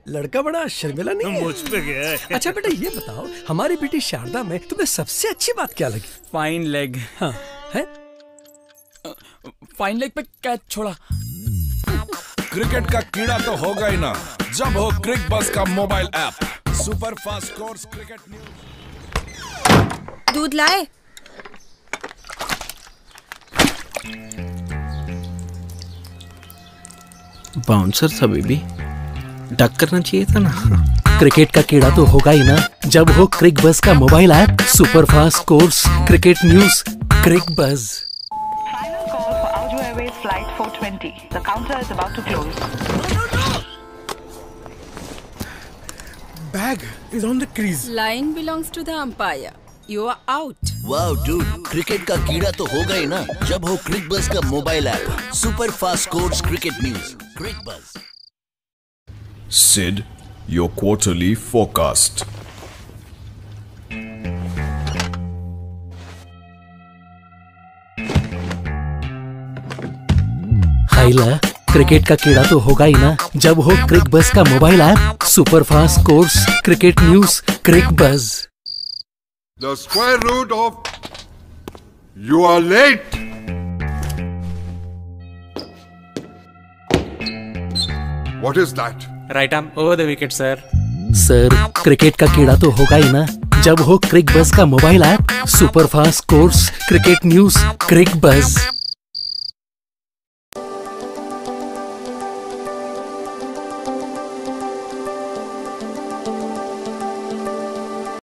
लड़का बड़ा शर्मिला नहीं है? मुझ पे गया है। अच्छा बेटा ये बताओ, हमारी बेटी शारदा में तुम्हें सबसे अच्छी बात क्या लगी? Fine leg. हाँ है? फाइन लेग पे कैच छोड़ा। क्रिकेट का कीड़ा तो होगा ही ना जब हो क्रिकबज़ का mobile app. Super fast course cricket news. दूध लाए? बाउंसर था बेबी, डक करना चाहिए था ना। क्रिकेट का कीड़ा तो होगा ही ना जब हो क्रिकबज़ का mobile app. Super fast course cricket news Cricbuzz. Final call for Aljo Airways flight 420. The counter is about to close. Bag is on the crease. Line belongs to the umpire. You are out. Wow dude, cricket का कीड़ा तो होगा ही ना जब हो Cricbuzz का mobile app. Super fast course cricket news Cricbuzz. Sid, your quarterly forecast. हाइला, cricket का कीड़ा तो होगा ही ना जब हो क्रिकबज़ का mobile app. Super fast course cricket news Cricbuzz. The square root of you are late. What is that? Right arm over the wicket sir. Sir, cricket का कीड़ा तो होगा ही ना जब हो क्रिकबज़ का mobile app. Super fast course cricket news Cricbuzz.